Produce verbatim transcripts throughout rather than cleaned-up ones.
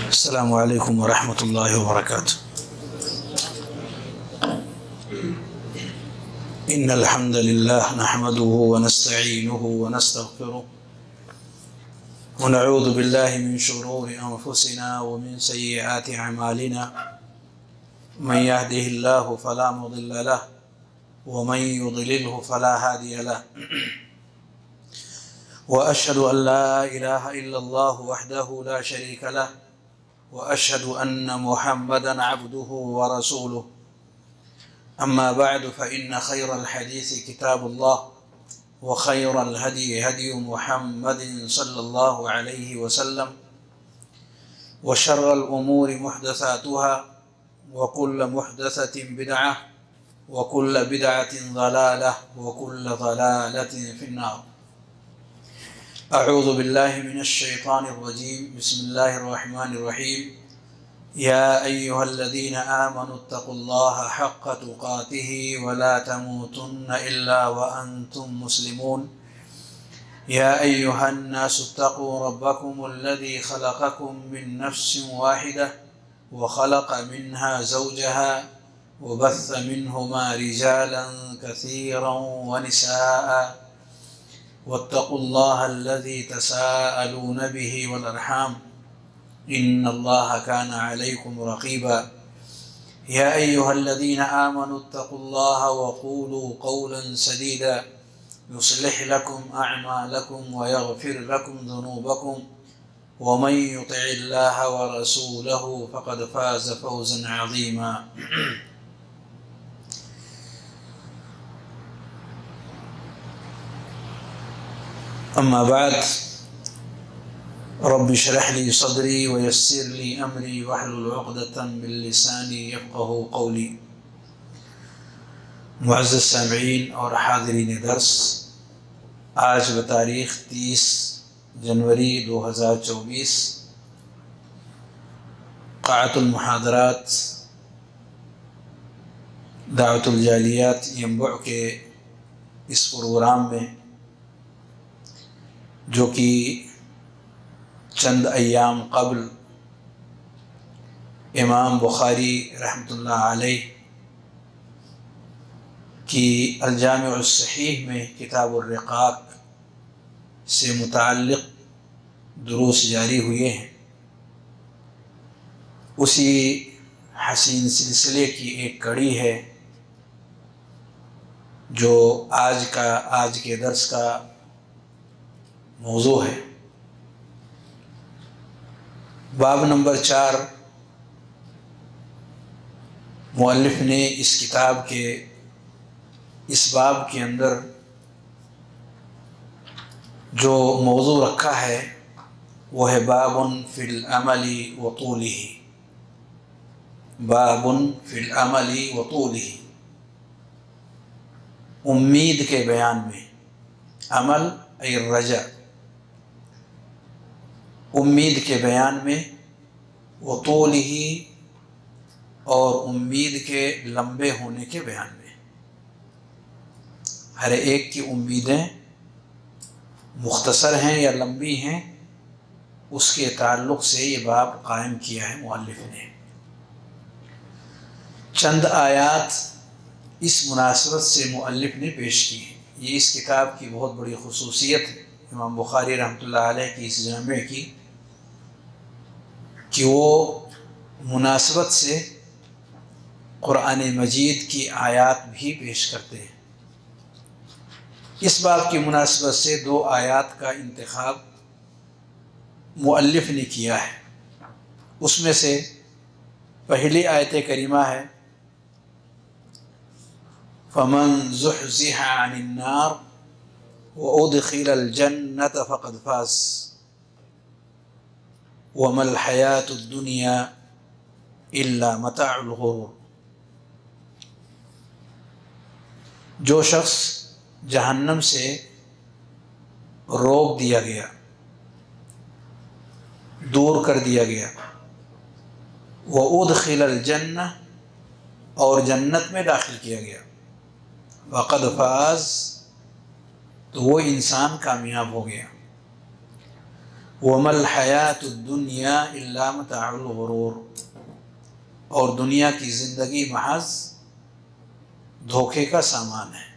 السلام علیکم ورحمۃ اللہ وبرکاتہ۔ ان الحمد للہ نحمده ونستعینه ونستغفره ونعوذ باللہ من شرور انفسنا ومن سیئات اعمالنا من يهده الله فلا مضل له ومن يضلله فلا هادي له واشهد ان لا اله الا الله وحده لا شريك له واشهد ان محمدا عبده ورسوله اما بعد فان خير الحديث كتاب الله وخير الهدي هدي محمد صلى الله عليه وسلم وشر الامور محدثاتها وكل محدثة بدعة وكل بدعة ضلالة وكل ضلالة في النار۔ اعوذ باللہ من الشیطان الرجیم، بسم اللہ الرحمن الرحیم۔ یا ایہا الذین آمنوا اتقوا اللہ حق تقاتہ ولا تموتن الا وانتم مسلمون۔ یا ایہا الناس اتقوا ربکم الذی خلقکم من نفس واحدہ وخلق منها زوجها وبث منهما رجالا كثيرا ونساء واتقوا الله الذي تساءلون به والأرحام إن الله كان عليكم رقيبا۔ يا أيها الذين آمنوا اتقوا الله وقولوا قولا سديدا يصلح لكم أعمالكم ويغفر لكم ذنوبكم ومن يطع الله ورسوله فقد فاز فوزا عظيما۔ اما بعد، رب اشرح لي صدري ويسر لي امري واحلل عقدة من لساني يفقهوا قولي۔ معزز سامعین اور حاضرین درس، آج بتاریخ تیس جنوری دو ہزار چوبیس قاعۃ المحاضرات دعوت الجالیات ینبع کے اس پروگرام میں، جو کہ چند ایام قبل امام بخاری رحمۃ اللہ علیہ کی الجامع الصحیح میں کتاب الرقاق سے متعلق دروس جاری ہوئے ہیں، اسی حسین سلسلے کی ایک کڑی ہے جو آج کا آج کے درس کا موضوع ہے۔ باب نمبر چار، مؤلف نے اس کتاب کے اس باب کے اندر جو موضوع رکھا ہے وہ ہے باب فی العمل وطولہ، باب فی العمل وطولہ، امید کے بیان میں، عمل ای الرجاء، امید کے بیان میں، وطولہ اور امید کے لمبے ہونے کے بیان میں۔ ہر ایک کی امیدیں مختصر ہیں یا لمبی ہیں، اس کے تعلق سے یہ باب قائم کیا ہے مؤلف نے۔ چند آیات اس مناسبت سے مؤلف نے پیش کی ہیں۔ یہ اس کتاب کی بہت بڑی خصوصیت ہے امام بخاری رحمۃ اللہ علیہ کی اس جامع کی، کہ وہ مناسبت سے قرآن مجید کی آیات بھی پیش کرتے ہیں۔ اس باب کی مناسبت سے دو آیات کا انتخاب مؤلف نے کیا ہے۔ اس میں سے پہلی آیت کریمہ ہے فَمَنْ زُحْزِحَ عَنِ النَّارِ وَأُدْخِلَ الْجَنَّةَ فَقَدْ فَازَ وَمَا الْحَيَاةُ الدُّنْيَا إِلَّا مَتَاعُ الْغُرُورِ۔ جو شخص جہنم سے روک دیا گیا، دور کر دیا گیا، وَأُدْخِلَ الْجَنَّةَ اور جنت میں داخل کیا گیا، فَقَدْ فَازَ تو وہ انسان کامیاب ہو گیا۔ وَمَا الْحَيَاةُ الدُّنْيَا إِلَّا مَتَاعُ الْغُرُورِ، اور دنیا کی زندگی محض دھوکے کا سامان ہے۔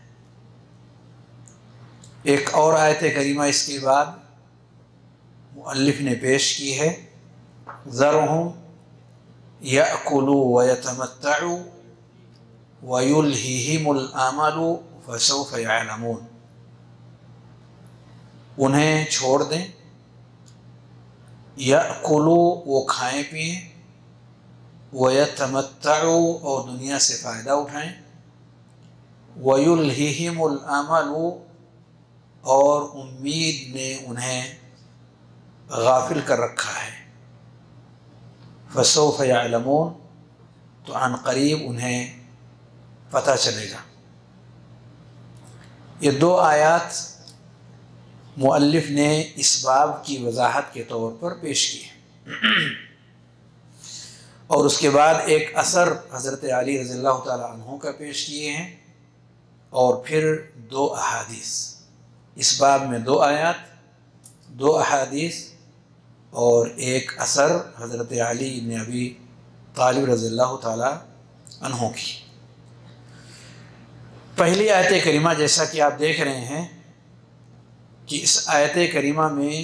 ایک اور آیت کریمہ اس کے بعد مؤلف نے پیش کی ہے، ذَرْهُمْ يَأْكُلُوا وَيَتَمَتَّعُوا وَيُلْهِهِمُ الْأَمَلُ فَسَوْفَ يَعْلَمُونَ، انہیں چھوڑ دیں، یأکلوا وہ کھائیں پئیں، وَيَتَمَتَّعُوا اور دنیا سے فائدہ اٹھائیں، وَيُلْهِهِمُ الْأَمَلُ اور امید نے انہیں غافل کر رکھا ہے، فَسَوْفَ يَعْلَمُونَ تو عن قریب انہیں پتہ چلے گا۔ یہ دو آیات مؤلف نے اس باب کی وضاحت کے طور پر پیش کی ہے، اور اس کے بعد ایک اثر حضرت علی رضی اللہ تعالیٰ عنہ کا پیش کیے ہیں، اور پھر دو احادیث، اس باب میں دو آیات، دو احادیث اور ایک اثر حضرت علی بن ابی طالب رضی اللہ تعالیٰ عنہ کی۔ پہلی آیت کریمہ جیسا کہ آپ دیکھ رہے ہیں کہ اس آیت کریمہ میں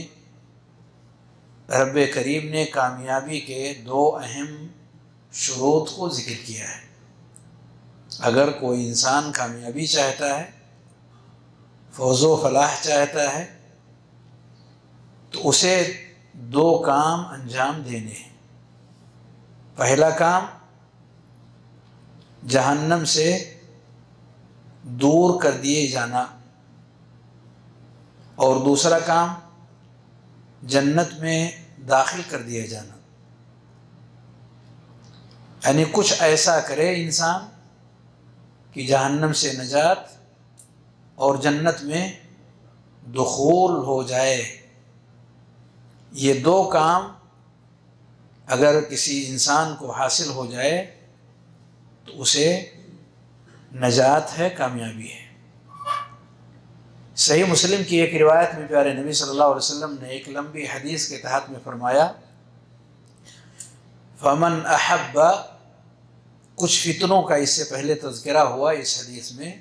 رب کریم نے کامیابی کے دو اہم شروط کو ذکر کیا ہے۔ اگر کوئی انسان کامیابی چاہتا ہے، فوز و فلاح چاہتا ہے، تو اسے دو کام انجام دینے ہیں۔ پہلا کام جہنم سے دور کر دیے جانا، اور دوسرا کام جنت میں داخل کر دیا جانا، یعنی کچھ ایسا کرے انسان کہ جہنم سے نجات اور جنت میں دخول ہو جائے۔ یہ دو کام اگر کسی انسان کو حاصل ہو جائے تو اسے نجات ہے، کامیابی ہے۔ صحیح مسلم کی ایک روایت میں پیارے نبی صلی اللہ علیہ وسلم نے ایک لمبی حدیث کے تحت میں فرمایا، فَمَنْ أَحَبَّ، کچھ فتنوں کا اس سے پہلے تذکرہ ہوا اس حدیث میں،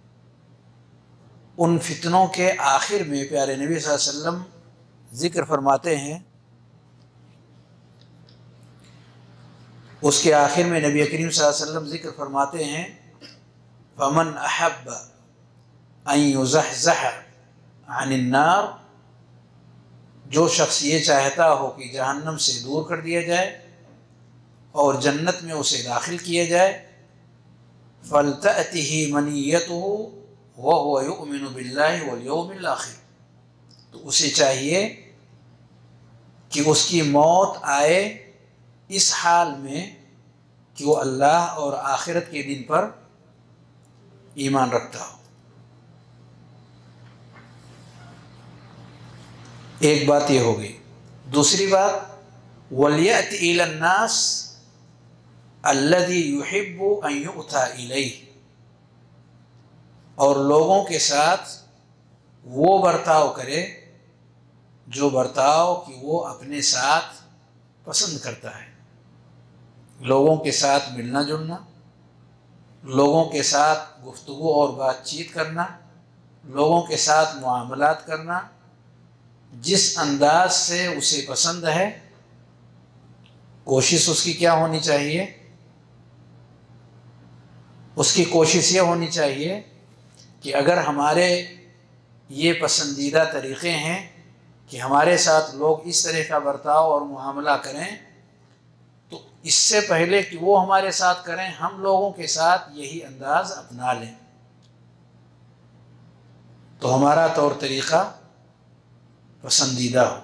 ان فتنوں کے آخر میں پیارے نبی صلی اللہ علیہ وسلم ذکر فرماتے ہیں، اس کے آخر میں نبی کریم صلی اللہ علیہ وسلم ذکر فرماتے ہیں، فَمَنْ أَحَبَّ أَن يُزَحْزَحَ عَنِ النَّارِ، جو شخص یہ چاہتا ہو کہ جہنم سے دور کر دیا جائے اور جنت میں اسے داخل کیا جائے، فَلْتَأْتِهِ مَنِيَّتُهُ وَهُوَ يُؤْمِنُ بِاللَّهِ وَالْيَوْمِ الْآخِرِ، تو اسے چاہیے کہ اس کی موت آئے اس حال میں کہ وہ اللہ اور آخرت کے دن پر ایمان رکھتا ہو۔ ایک بات یہ ہو گئی۔ دوسری بات، وَلْيَأْتِ إِلَى النَّاسِ الَّذِي يُحِبُّ أَن يُؤْتَى إِلَيْهِ، اور لوگوں کے ساتھ وہ برتاؤ کرے جو برتاؤ کہ وہ اپنے ساتھ پسند کرتا ہے۔ لوگوں کے ساتھ ملنا جلنا، لوگوں کے ساتھ گفتگو اور بات چیت کرنا، لوگوں کے ساتھ معاملات کرنا، جس انداز سے اسے پسند ہے، کوشش اس کی کیا ہونی چاہیے؟ اس کی کوشش یہ ہونی چاہیے کہ اگر ہمارے یہ پسندیدہ طریقے ہیں کہ ہمارے ساتھ لوگ اس طرح کا برتاؤ اور معاملہ کریں، تو اس سے پہلے کہ وہ ہمارے ساتھ کریں، ہم لوگوں کے ساتھ یہی انداز اپنا لیں، تو ہمارا طور طریقہ پسندیدہ ہو،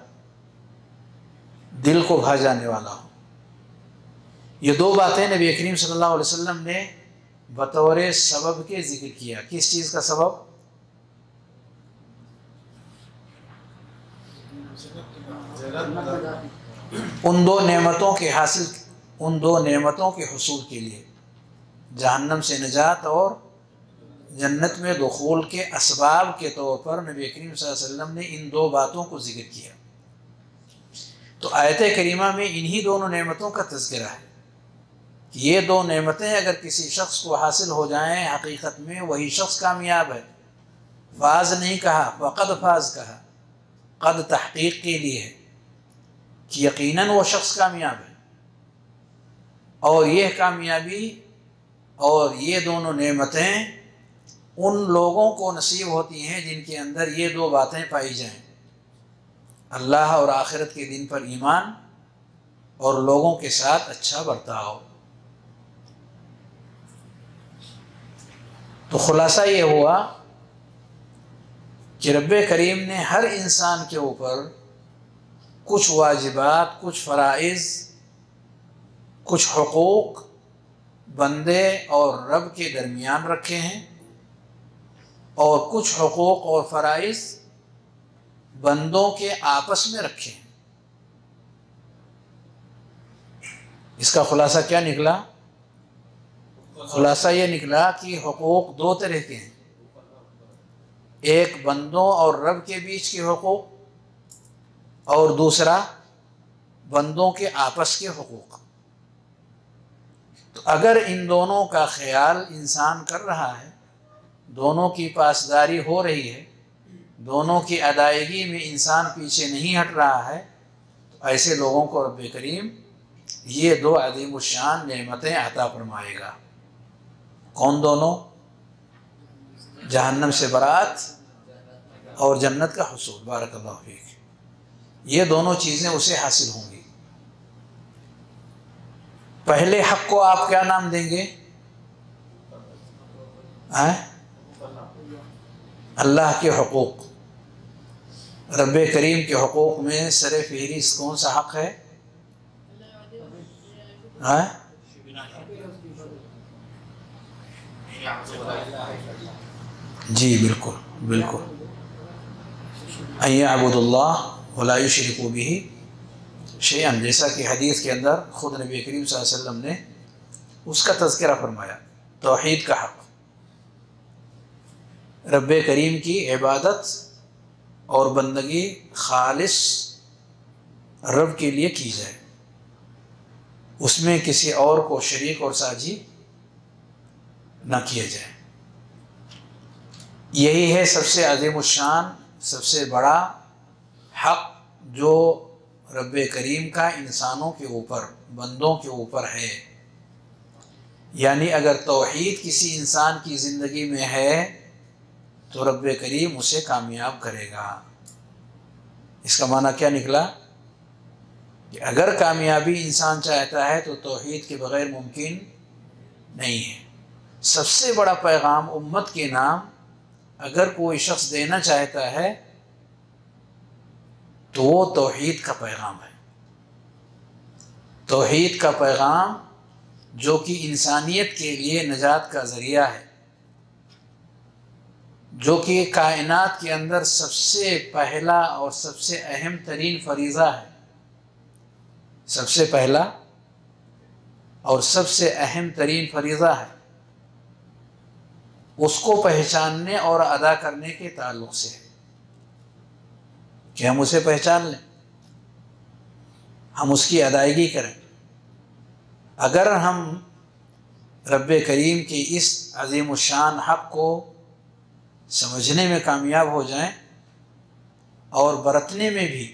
دل کو بھا جانے والا ہو۔ یہ دو باتیں نبی کریم صلی اللہ علیہ وسلم نے بطور سبب کے ذکر کیا۔ کس چیز کا سبب؟ ان دو نعمتوں کے حاصل ان دو نعمتوں کے حصول کے لیے، جہنم سے نجات اور جنت میں دخول کے اسباب کے طور پر نبی کریم صلی اللہ علیہ وسلم نے ان دو باتوں کو ذکر کیا۔ تو آیت کریمہ میں انہی دونوں نعمتوں کا تذکرہ ہے کہ یہ دو نعمتیں اگر کسی شخص کو حاصل ہو جائیں حقیقت میں وہی شخص کامیاب ہے۔ فاز نہیں کہا، وقد فاز کہا، قد تحقیق کے لیے ہے کہ یقیناً وہ شخص کامیاب ہے۔ اور یہ کامیابی اور یہ دونوں نعمتیں ان لوگوں کو نصیب ہوتی ہیں جن کے اندر یہ دو باتیں پائی جائیں، اللہ اور آخرت کے دن پر ایمان اور لوگوں کے ساتھ اچھا برتاؤ۔ تو خلاصہ یہ ہوا کہ رب کریم نے ہر انسان کے اوپر کچھ واجبات، کچھ فرائض، کچھ حقوق بندے اور رب کے درمیان رکھے ہیں، اور کچھ حقوق اور فرائض بندوں کے آپس میں رکھے ہیں۔ اس کا خلاصہ کیا نکلا؟ خلاصہ یہ نکلا کہ حقوق دو طرح کے ہیں، ایک بندوں اور رب کے بیچ کے حقوق، اور دوسرا بندوں کے آپس کے حقوق۔ تو اگر ان دونوں کا خیال انسان کر رہا ہے، دونوں کی پاسداری ہو رہی ہے، دونوں کی ادائیگی میں انسان پیچھے نہیں ہٹ رہا ہے، تو ایسے لوگوں کو رب کریم یہ دو عظیم الشان نعمتیں عطا فرمائے گا۔ کون دونوں؟ جہنم سے برات اور جنت کا حصول۔ بارک اللہ فیک۔ یہ دونوں چیزیں اسے حاصل ہوں گی۔ پہلے حق کو آپ کیا نام دیں گے؟ آئے؟ اللہ کے حقوق۔ رب کریم کے حقوق میں سر فہرست کون سا حق ہے؟ آئے؟ جی بالکل بالکل، ان یعبدوا اللہ ولا یشرکوا بہ شیئا، جیسا کہ حدیث کے اندر خود نبی کریم صلی اللہ علیہ وسلم نے اس کا تذکرہ فرمایا، توحید کا حق، رب کریم کی عبادت اور بندگی خالص رب کے لیے کی جائے، اس میں کسی اور کو شریک اور ساجی نہ کیا جائے۔ یہی ہے سب سے عظیم الشان، سب سے بڑا حق جو رب کریم کا انسانوں کے اوپر، بندوں کے اوپر ہے۔ یعنی اگر توحید کسی انسان کی زندگی میں ہے تو رب کریم اسے کامیاب کرے گا۔ اس کا معنی کیا نکلا؟ کہ اگر کامیابی انسان چاہتا ہے تو توحید کے بغیر ممکن نہیں ہے۔ سب سے بڑا پیغام امت کے نام اگر کوئی شخص دینا چاہتا ہے تو وہ توحید کا پیغام ہے۔ توحید کا پیغام جو کہ انسانیت کے لیے نجات کا ذریعہ ہے، جو کہ کائنات کے اندر سب سے پہلا اور سب سے اہم ترین فریضہ ہے، سب سے پہلا اور سب سے اہم ترین فریضہ ہے، اس کو پہچاننے اور ادا کرنے کے تعلق سے ہے کہ ہم اسے پہچان لیں، ہم اس کی ادائیگی کریں۔ اگر ہم رب کریم کی اس عظیم الشان حق کو سمجھنے میں کامیاب ہو جائیں اور برتنے میں بھی،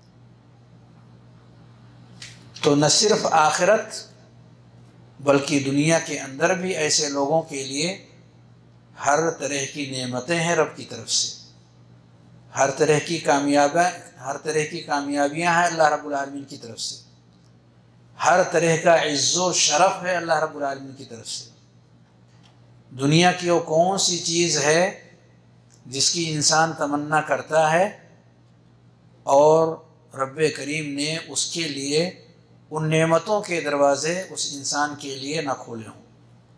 تو نہ صرف آخرت بلکہ دنیا کے اندر بھی ایسے لوگوں کے لیے ہر طرح کی نعمتیں ہیں رب کی طرف سے، ہر طرح کی کامیابیاں ہر طرح کی کامیابیاں ہیں اللہ رب العالمین کی طرف سے، ہر طرح کا عز و شرف ہے اللہ رب العالمین کی طرف سے۔ دنیا کی وہ کون سی چیز ہے جس کی انسان تمنا کرتا ہے اور رب کریم نے اس کے لیے ان نعمتوں کے دروازے اس انسان کے لیے نہ کھولے ہوں،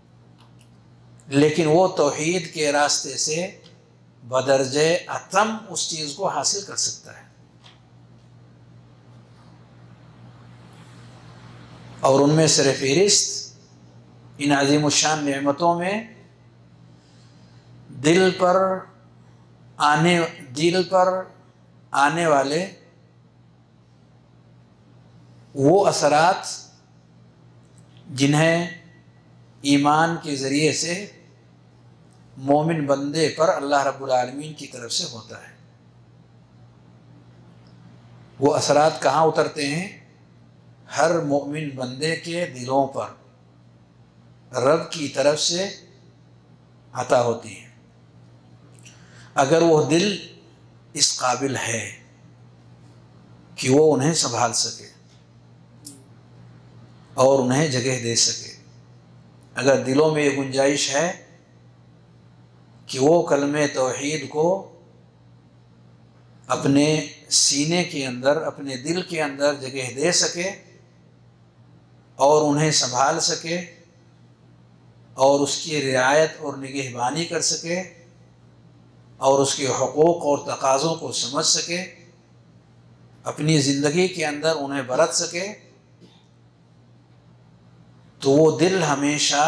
لیکن وہ توحید کے راستے سے بدرجہ اتم اس چیز کو حاصل کر سکتا ہے۔ اور ان میں سر فہرست ان عظیم الشان نعمتوں میں دل پر آنے دل پر آنے والے وہ اثرات جنہیں ایمان کے ذریعے سے مومن بندے پر اللہ رب العالمین کی طرف سے ہوتا ہے، وہ اثرات کہاں اترتے ہیں؟ ہر مومن بندے کے دلوں پر رب کی طرف سے عطا ہوتی ہے، اگر وہ دل اس قابل ہے کہ وہ انہیں سنبھال سکے اور انہیں جگہ دے سکے، اگر دلوں میں یہ گنجائش ہے کہ وہ کلمہ توحید کو اپنے سینے کے اندر، اپنے دل کے اندر جگہ دے سکے اور انہیں سنبھال سکے اور اس کی رعایت اور نگہبانی کر سکے اور اس کے حقوق اور تقاضوں کو سمجھ سکے، اپنی زندگی کے اندر انہیں برت سکے، تو وہ دل ہمیشہ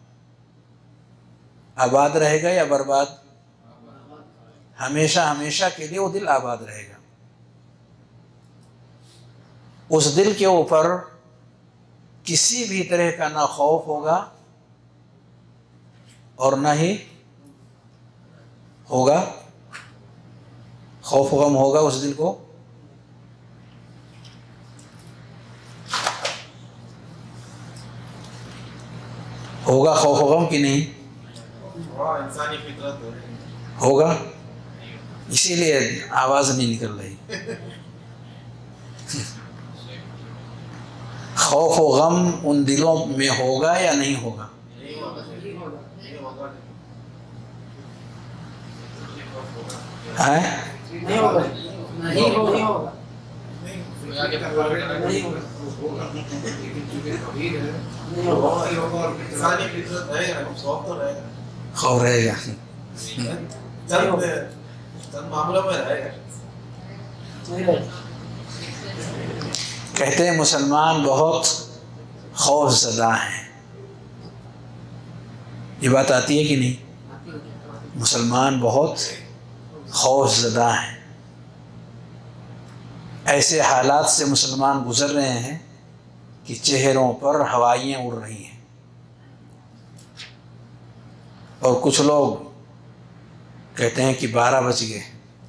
آباد رہے گا یا برباد؟ ہمیشہ ہمیشہ کے لیے وہ دل آباد رہے گا۔ اس دل کے اوپر کسی بھی طرح کا نہ خوف ہوگا اور نہ ہی ہوگا خوف و غم ہوگا اس دل کو؟ ہوگا خوف و غم کہ نہیں انسانی فطرت ہوگا؟ اسی لیے آواز نہیں نکل رہی۔ خوف و غم ان دلوں میں ہوگا یا نہیں ہوگا؟ خوف رہے گا، کہتے ہیں مسلمان بہت خوف زدہ ہیں، یہ بات آتی ہے کہ نہیں؟ مسلمان بہت خوف زدہ ہیں، ایسے حالات سے مسلمان گزر رہے ہیں کہ چہروں پر ہوائیاں اڑ رہی ہیں، اور کچھ لوگ کہتے ہیں کہ بارہ بج گئے۔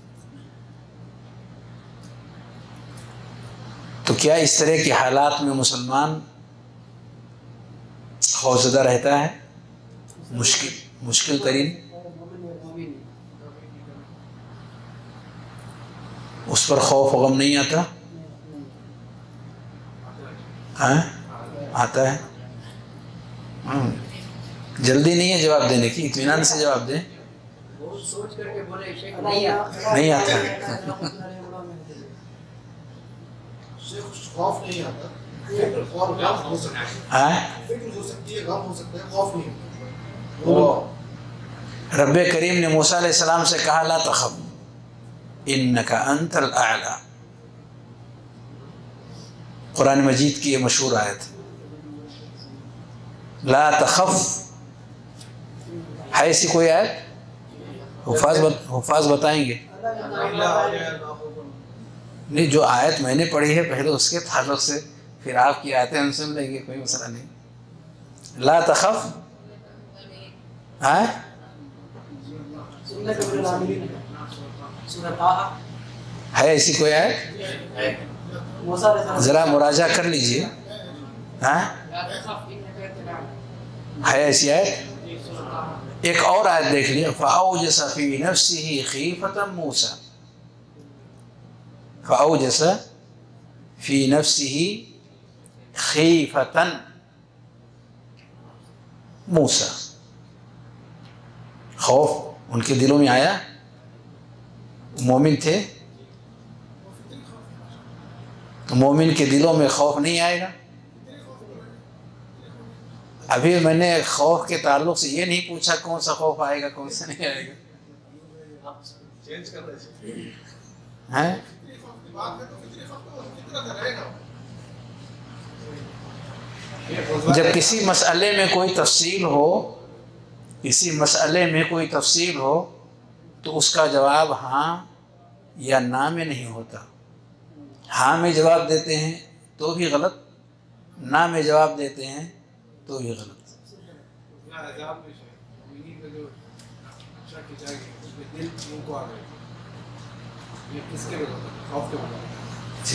تو کیا اس طرح کے حالات میں مسلمان خوفزدہ رہتا ہے؟ مشکل مشکل ترین اس پر خوف و غم نہیں آتا؟ ہاں آتا ہے۔ جلدی نہیں ہے جواب دینے کی، اطمینان سے جواب دیں۔ نہیں آتا ہے، خوف نہیں آتا، فکر اور غم ہو سکتا ہے، فکر ہو سکتی ہے، غم ہو سکتا ہے، خوف نہیں ہوتا۔ رب کریم نے موسیٰ علیہ السلام سے کہا لا تخف انک انت الاعلی، قرآن مجید کی یہ مشہور آیت لا تخف، ہے ایسی کوئی آیت؟ حفاظ حفاظ بتائیں گے؟ نہیں، جو آیت میں نے پڑھی ہے پہلے اس کے تعلق سے پھر آپ کی آیتیں ہم سن لیں گے، کوئی مسئلہ نہیں۔ لا تخف ہے ایسی کوئی آیت؟ ذرا مراجعہ کر لیجئے، ہے ایسی آیت؟ ایک اور آیت دیکھ لیں، فَأَوْجَسَ فِي نَفْسِهِ خِيفَةً مُوسَى، فَأَوْجَسَ فِي نَفْسِهِ خِيفَةً موسیٰ، خوف ان کے دلوں میں آیا؟ مومن تھے تو مومن کے دلوں میں خوف نہیں آئے گا؟ ابھی میں نے خوف کے تعلق سے یہ نہیں پوچھا کون سا خوف آئے گا کون سا نہیں آئے گا، ہیں؟ جب کسی مسئلے میں کوئی تفصیل ہو کسی مسئلے میں کوئی تفصیل ہو تو اس کا جواب ہاں یا نہ میں نہیں ہوتا۔ ہاں میں جواب دیتے ہیں تو بھی غلط، نہ میں جواب دیتے ہیں تو بھی غلط۔ جی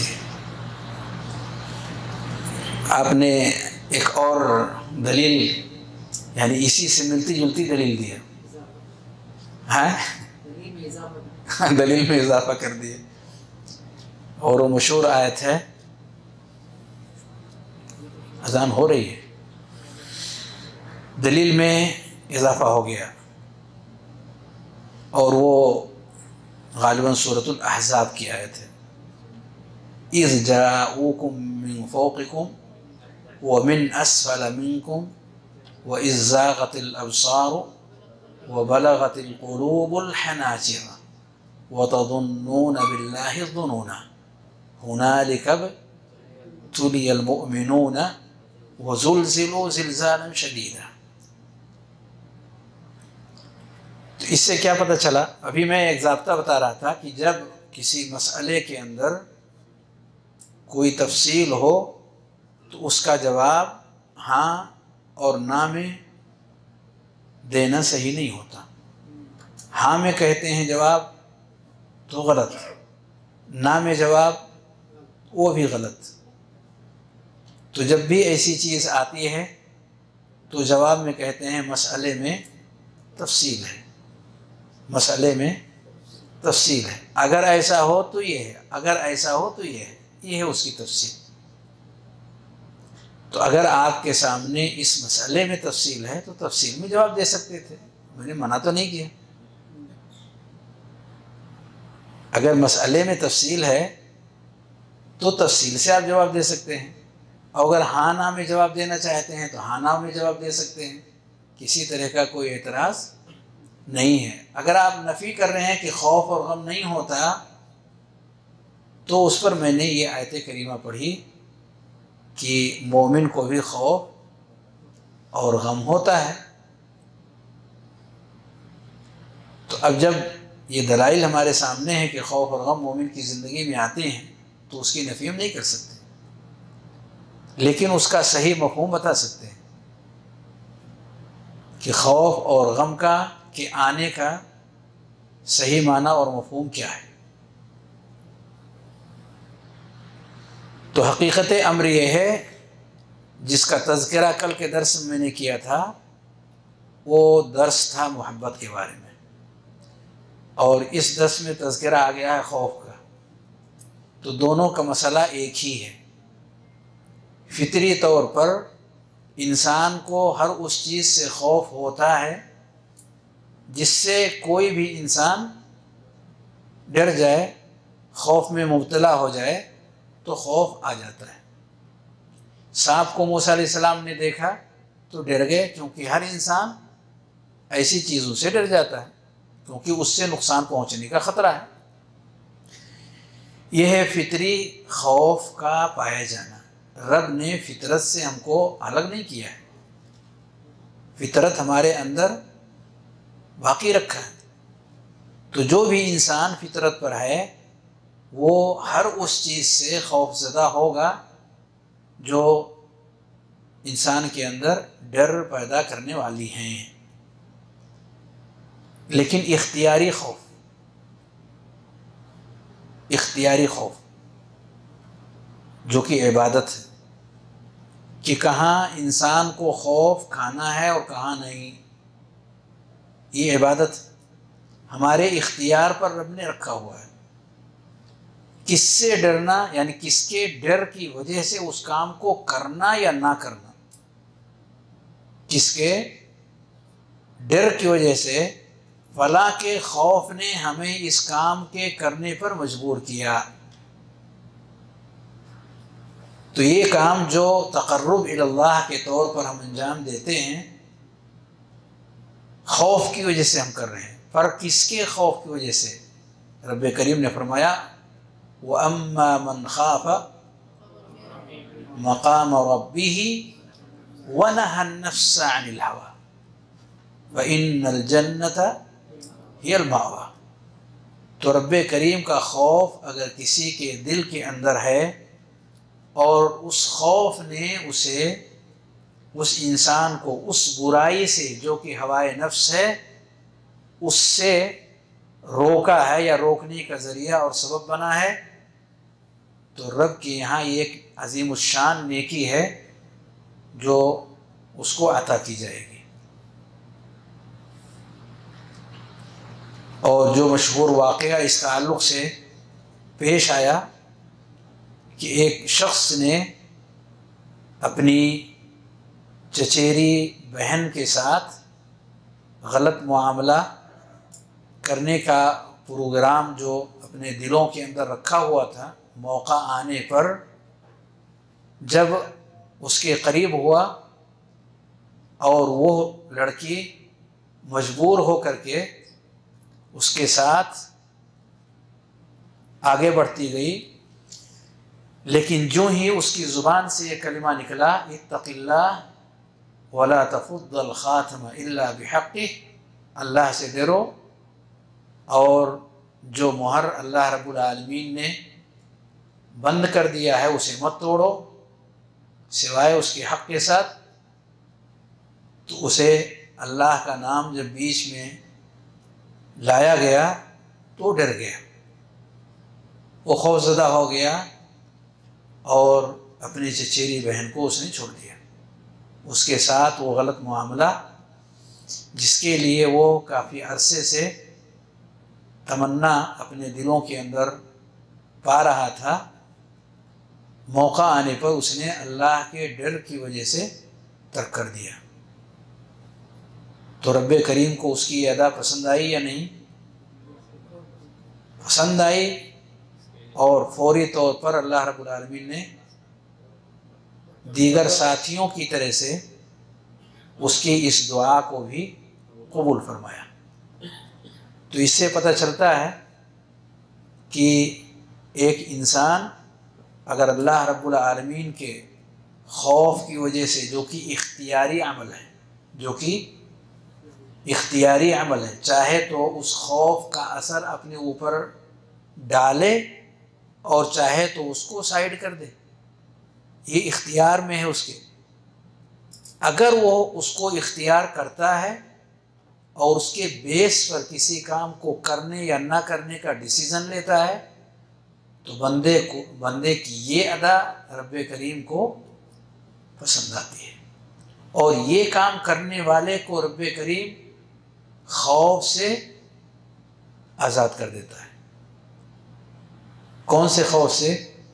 آپ نے ایک اور دلیل یعنی اسی سے ملتی جلتی دلیل دیا، ہاں دلیل میں اضافہ کر دیا، اور وہ مشہور آیت ہے، اذان ہو رہی ہے، دلیل میں اضافہ ہو گیا، اور وہ غالباً سورۃ الاحزاب کی آیت ہے، اذ جاءوکم من فوقکم ومن اسفل منکم وَإِذْ زَاغَتِ الْأَبْصَارُ وَبَلَغَتِ الْقُلُوبُ الْحَنَاجِرَ وَتَظُنُّونَ بِاللَّهِ الظُّنُونَ هُنَالِكَ ابْتُلِيَ الْمُؤْمِنُونَ وَزُلْزِلُوا زِلْزَالًا شَدِيدًا۔ تو اس سے کیا پتہ چلا؟ ابھی میں ایک ضابطہ بتا رہا تھا کہ جب کسی مسئلے کے اندر کوئی تفصیل ہو تو اس کا جواب ہاں اور نہ میں دینا صحیح نہیں ہوتا۔ ہاں میں کہتے ہیں جواب تو غلط، نہ میں جواب وہ بھی غلط۔ تو جب بھی ایسی چیز آتی ہے تو جواب میں کہتے ہیں مسئلے میں تفصیل ہے، مسئلے میں تفصیل ہے، اگر ایسا ہو تو یہ ہے، اگر ایسا ہو تو یہ ہے، یہ ہے اس کی تفصیل۔ تو اگر آپ کے سامنے اس مسئلے میں تفصیل ہے تو تفصیل میں جواب دے سکتے تھے، میں نے منع تو نہیں کیا۔ اگر مسئلے میں تفصیل ہے تو تفصیل سے آپ جواب دے سکتے ہیں، اور اگر ہاں نہ میں جواب دینا چاہتے ہیں تو ہاں نہ میں جواب دے سکتے ہیں، کسی طرح کا کوئی اعتراض نہیں ہے۔ اگر آپ نفی کر رہے ہیں کہ خوف اور غم نہیں ہوتا تو اس پر میں نے یہ آیت کریمہ پڑھی کہ مومن کو بھی خوف اور غم ہوتا ہے۔ تو اب جب یہ دلائل ہمارے سامنے ہیں کہ خوف اور غم مومن کی زندگی میں آتے ہیں تو اس کی نفی ہم نہیں کر سکتے، لیکن اس کا صحیح مفہوم بتا سکتے ہیں کہ خوف اور غم کا کے آنے کا صحیح معنی اور مفہوم کیا ہے۔ تو حقیقت امر یہ ہے، جس کا تذکرہ کل کے درس میں نے کیا تھا، وہ درس تھا محبت کے بارے میں، اور اس درس میں تذکرہ آ گیا ہے خوف کا۔ تو دونوں کا مسئلہ ایک ہی ہے، فطری طور پر انسان کو ہر اس چیز سے خوف ہوتا ہے جس سے کوئی بھی انسان ڈر جائے، خوف میں مبتلا ہو جائے تو خوف آ جاتا ہے۔ سانپ کو موسیٰ علیہ السلام نے دیکھا تو ڈر گئے، کیونکہ ہر انسان ایسی چیزوں سے ڈر جاتا ہے کیونکہ اس سے نقصان پہنچنے کا خطرہ ہے۔ یہ ہے فطری خوف کا پایا جانا۔ رب نے فطرت سے ہم کو الگ نہیں کیا ہے، فطرت ہمارے اندر باقی رکھا ہے۔ تو جو بھی انسان فطرت پر ہے وہ ہر اس چیز سے خوف زدہ ہوگا جو انسان کے اندر ڈر پیدا کرنے والی ہیں، لیکن اختیاری خوف، اختیاری خوف جو کہ عبادت ہے، کہ کہاں انسان کو خوف کھانا ہے اور کہاں نہیں، یہ عبادت ہمارے اختیار پر رب نے رکھا ہوا ہے۔ کس سے ڈرنا، یعنی کس کے ڈر کی وجہ سے اس کام کو کرنا یا نہ کرنا، کس کے ڈر کی وجہ سے، فلاں کے خوف نے ہمیں اس کام کے کرنے پر مجبور کیا۔ تو یہ کام جو تقرب الی اللہ کے طور پر ہم انجام دیتے ہیں، خوف کی وجہ سے ہم کر رہے ہیں۔ پر کس کے خوف کی وجہ سے؟ رب کریم نے فرمایا وَأَمَّا مَنْ خَافَ مَقَامَ رَبِّهِ وَنَهَى النَّفْسَ عَنِ الْهَوَىٰ فَإِنَّ الْجَنَّةَ هِيَ الْمَأْوَىٰ۔ تو رب کریم کا خوف اگر کسی کے دل کے اندر ہے اور اس خوف نے اسے اس انسان کو اس برائی سے جو کہ ہوائے نفس ہے اس سے روکا ہے یا روکنے کا ذریعہ اور سبب بنا ہے. تو رب کے یہاں یہ ایک عظیم الشان نیکی ہے جو اس کو عطا کی جائے گی. اور جو مشہور واقعہ اس تعلق سے پیش آیا کہ ایک شخص نے اپنی چچیری بہن کے ساتھ غلط معاملہ کرنے کا پروگرام جو اپنے دلوں کے اندر رکھا ہوا تھا، موقع آنے پر جب اس کے قریب ہوا اور وہ لڑکی مجبور ہو کر کے اس کے ساتھ آگے بڑھتی گئی، لیکن جو ہی اس کی زبان سے یہ کلمہ نکلا اتق اللہ ولا تفض الخاتم الا بحقہ، اللہ سے ڈرو اور جو مہر اللہ رب العالمین نے بند کر دیا ہے اسے مت توڑو سوائے اس کے حق کے ساتھ. تو اسے اللہ کا نام جب بیچ میں لایا گیا تو ڈر گیا، وہ خوف زدہ ہو گیا اور اپنی چچیری بہن کو اس نے چھوڑ دیا. اس کے ساتھ وہ غلط معاملہ جس کے لیے وہ کافی عرصے سے تمنا اپنے دلوں کے اندر پا رہا تھا، موقع آنے پر اس نے اللہ کے ڈر کی وجہ سے ترک کر دیا. تو رب کریم کو اس کی یہ ادا پسند آئی یا نہیں؟ پسند آئی، اور فوری طور پر اللہ رب العالمین نے دیگر ساتھیوں کی طرح سے اس کی اس دعا کو بھی قبول فرمایا. تو اس سے پتہ چلتا ہے کہ ایک انسان اگر اللہ رب العالمین کے خوف کی وجہ سے، جو کہ اختیاری عمل ہے جو کہ اختیاری عمل ہے چاہے تو اس خوف کا اثر اپنے اوپر ڈالے اور چاہے تو اس کو سائڈ کر دے، یہ اختیار میں ہے اس کے. اگر وہ اس کو اختیار کرتا ہے اور اس کے بیس پر کسی کام کو کرنے یا نہ کرنے کا ڈیسیزن لیتا ہے تو بندے کو بندے کی یہ ادا رب کریم کو پسند آتی ہے، اور یہ کام کرنے والے کو رب کریم خوف سے آزاد کر دیتا ہے. کون سے خوف سے؟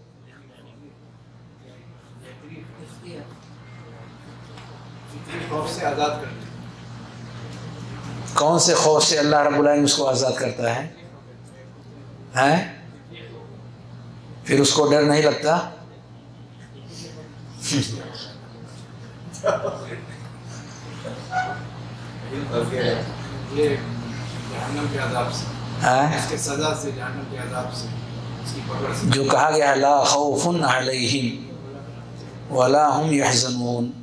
خوف سے آزاد کر دیں. کون سے خوف سے اللہ رب العالمین اس کو آزاد کرتا ہے؟ ہیں؟ پھر اس کو ڈر نہیں لگتا؟ یہ جہنم کے عذاب سے، اس کے سزا سے، جہنم کے عذاب سے، اس کی پکڑ سے، جو کہا گیا لا خوف علیہم ولا هم یحزنون.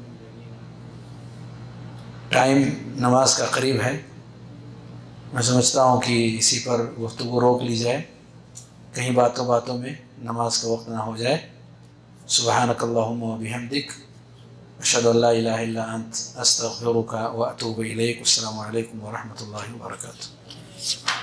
ٹائم نماز کا قریب ہے، میں سمجھتا ہوں کہ اسی پر گفتگو روک لی جائے، کہیں باتوں باتوں میں نماز کا وقت نہ ہو جائے. سبحانک اللہم و بحمدک اشہد ان لا الہ الا انت استغفرک و اتوب الیک. السلام علیکم ورحمۃ اللہ وبرکاتہ.